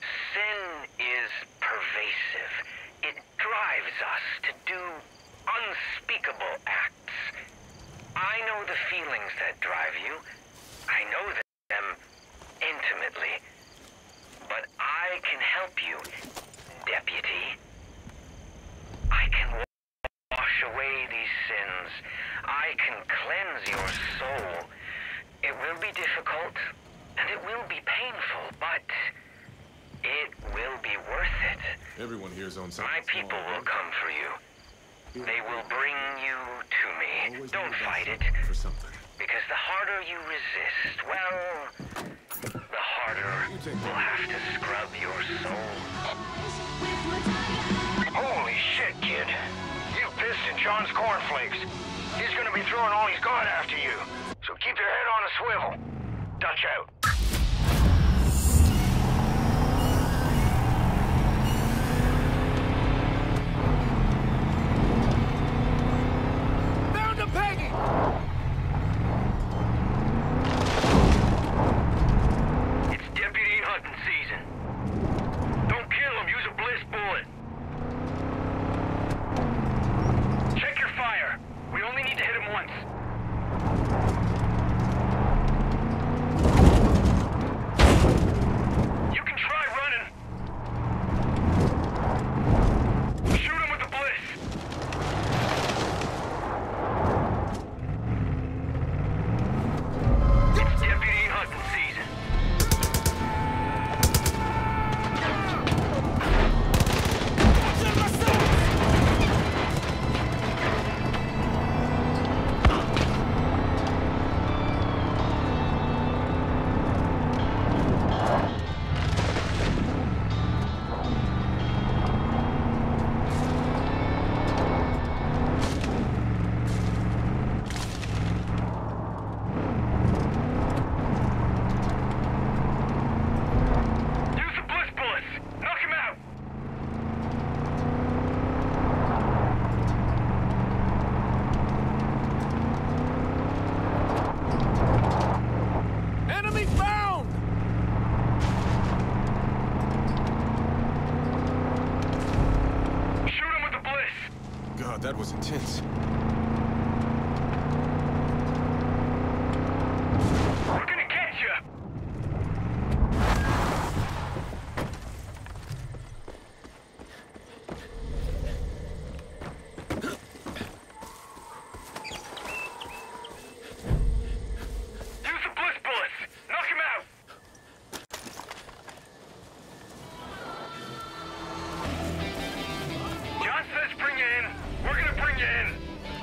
Sin is pervasive. It drives us to do unspeakable acts. I know the feelings that drive you. I know them intimately. But I can help you, Deputy. I can wash away these sins. I can cleanse your soul. It will be difficult, and it will be painful, but it will be worth it. Everyone here's on something. My people will come for you. They will bring you to me. Don't fight it. For something. Because the harder you resist, well, the harder we'll have to scrub your soul. Holy shit, kid. You pissed in John's cornflakes. He's gonna be throwing all he's got after you. So keep your head on a swivel. Dutch out. Found a Peggy! It's deputy hunting season. Don't kill him, use a bliss bullet. Check your fire. We only need to hit him once. You can try running. Shoot him with the bliss. It's deputy hunting season. Use the bliss bullets. Knock him out. Enemy found! Shoot him with the bliss. God, that was intense. We're gonna get you. Use the bliss bullets. Knock him out. John says bring you in. We're gonna bring you in.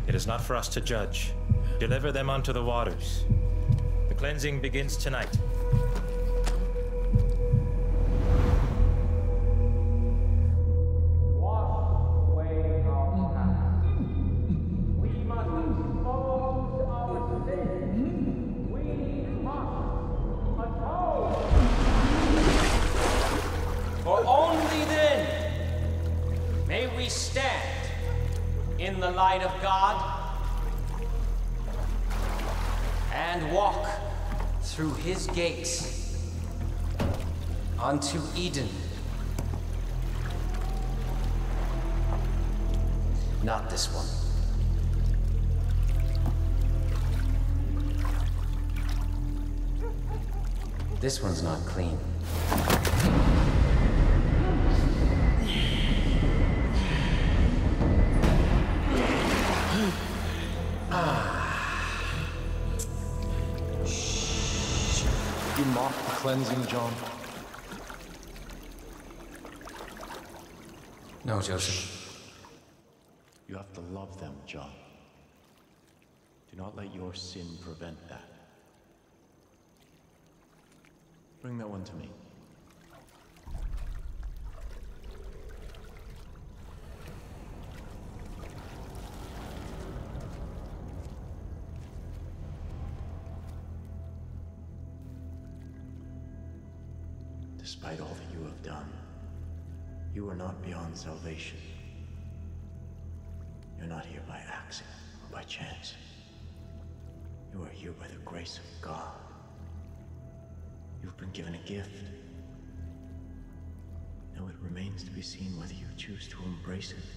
It is not for us to judge. Deliver them unto the waters. The cleansing begins tonight. For only then may we stand in the light of God and walk through his gates unto Eden. Not this one. This one's not clean. You mock the cleansing, John? No, Joseph. You have to love them, John. Do not let your sin prevent that. Bring that one to me. Despite all that you have done, you are not beyond salvation. You're not here by accident or by chance. You are here by the grace of God. You've been given a gift. Now it remains to be seen whether you choose to embrace it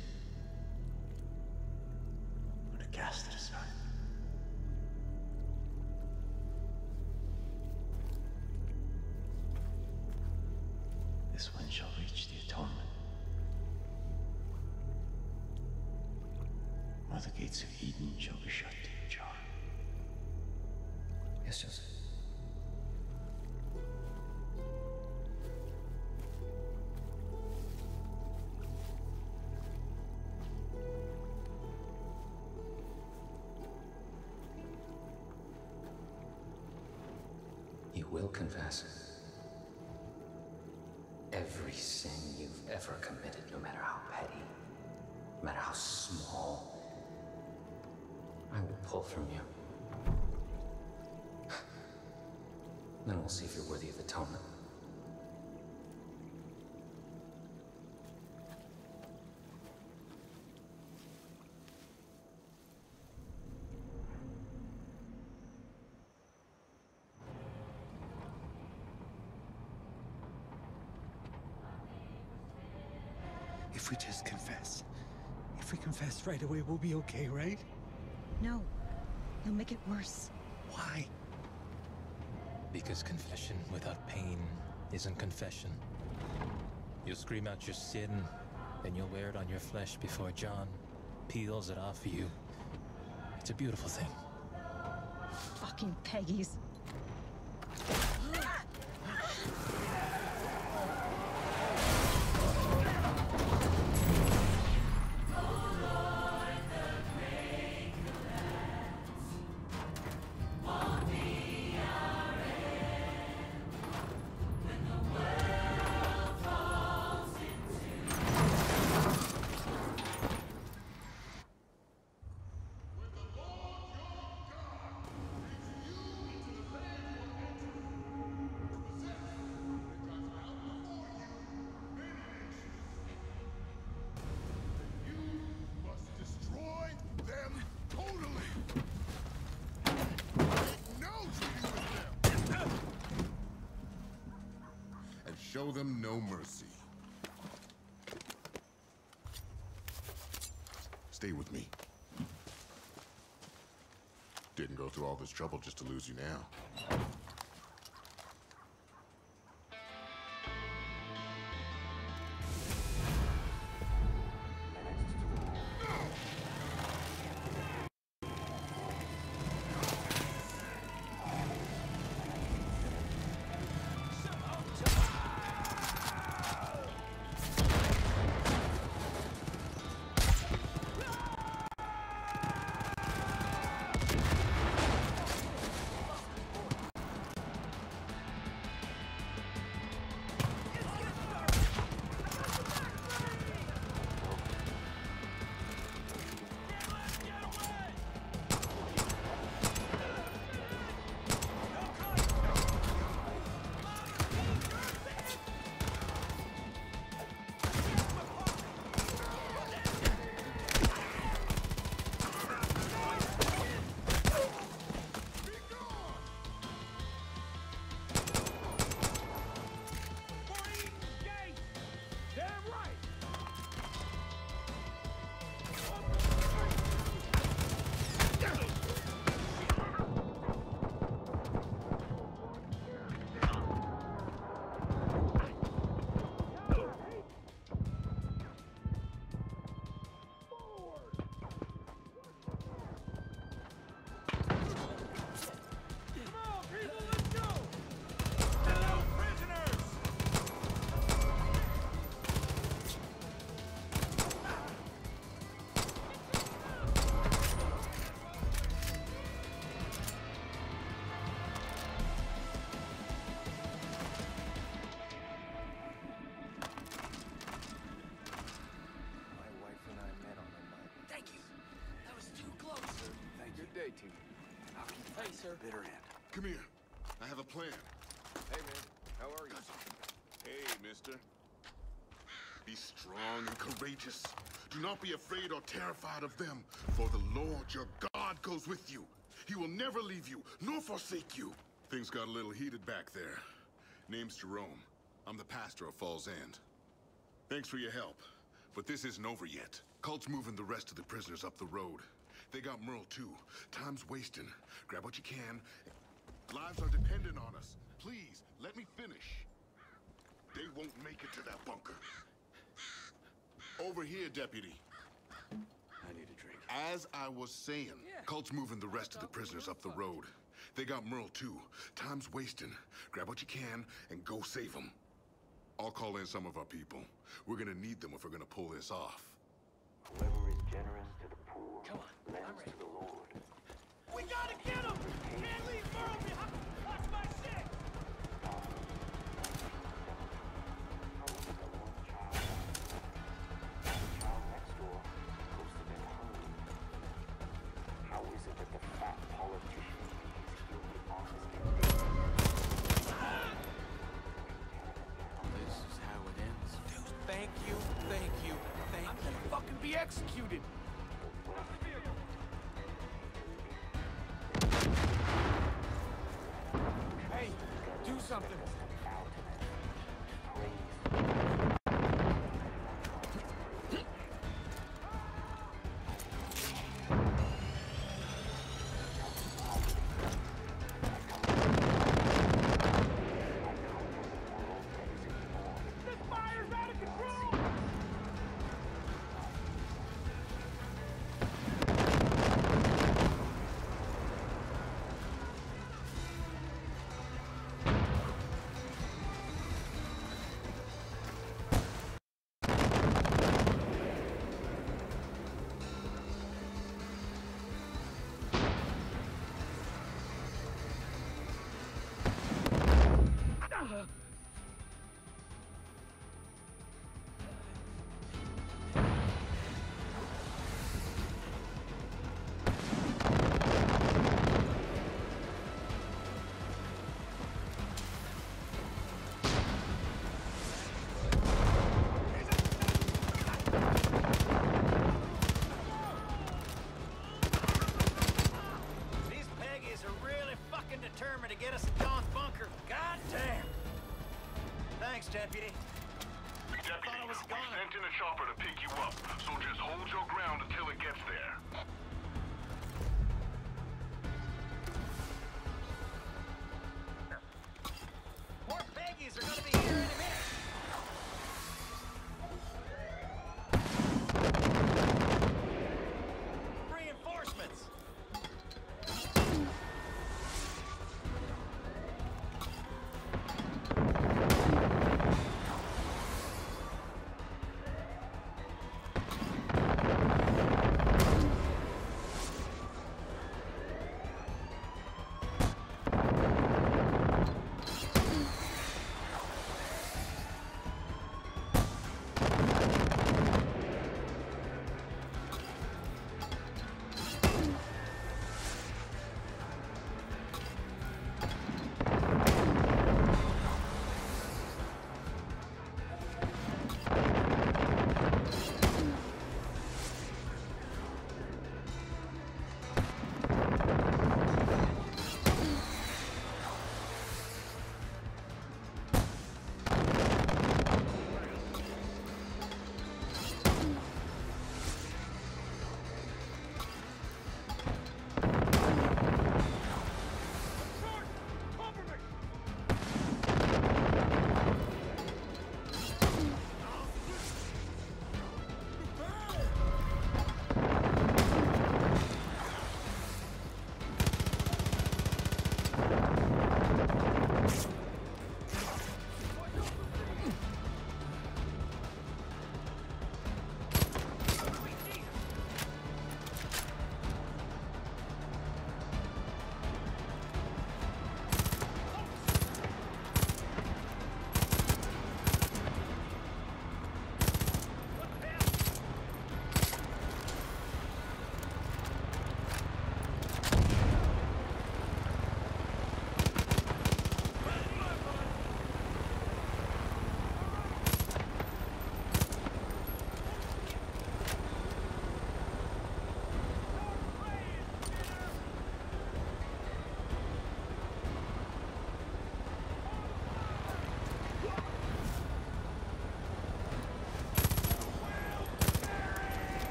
or to cast it aside. This one shall reach the atonement, while the gates of Eden shall be shut to you, John. Yes, Joseph. You will confess every sin you've ever committed, no matter how petty, no matter how small. I will pull from you. Then we'll see if you're worthy of atonement. If we just confess. If we confess right away, we'll be okay, right? No. You'll make it worse. Why? Because confession without pain isn't confession. You'll scream out your sin, then you'll wear it on your flesh before John peels it off of you. It's a beautiful thing. Fucking Peggies. Show them no mercy. Stay with me. Didn't go through all this trouble just to lose you now. great team. Hey, sir. Bitter end. Come here. I have a plan. Hey, man. How are you? Hey, mister. Be strong and courageous. Do not be afraid or terrified of them, for the Lord your God goes with you. He will never leave you, nor forsake you. Things got a little heated back there. Name's Jerome. I'm the pastor of Falls End. Thanks for your help, but this isn't over yet. Cult's moving the rest of the prisoners up the road. They got Merle, too. Time's wasting. Grab what you can. Lives are dependent on us. Please, let me finish. They won't make it to that bunker. Over here, Deputy. I need a drink. As I was saying, Cult's moving the rest of the prisoners up the road. They got Merle, too. Time's wasting. Grab what you can and go save them. I'll call in some of our people. We're gonna need them if we're gonna pull this off. Whoever is generous to the poor Come on, lends to the Lord. We gotta get him! Can't leave Merle behind! Watch my shit! Child next door goes to bed hungry. How is it that the fat politician in his guilty office can This is how it ends. Dude, thank you, thank you, thank you. I'm gonna fucking be executed. Hey, do something. This fire's out of control! These Peggies are really fucking determined to get us in John's bunker. God damn! Thanks, Deputy. Deputy, was we gone. sent in a chopper to pick you up, so just hold your ground until it gets there. More Peggies are gonna be here in a minute. Reinforcements.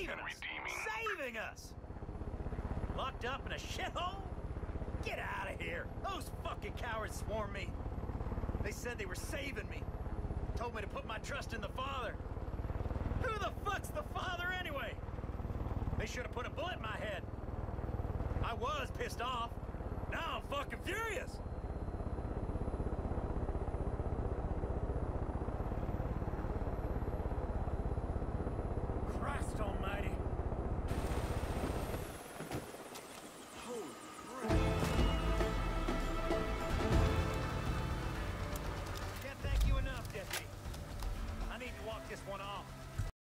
Saving us! Saving us! Locked up in a shithole? Get out of here! Those fucking cowards swarmed me. They said they were saving me. Told me to put my trust in the Father. Who the fuck's the Father anyway? They should have put a bullet in my head. I was pissed off. Now I'm fucking furious. Christ almighty. Can't thank you enough, Deputy. I need to walk this one off.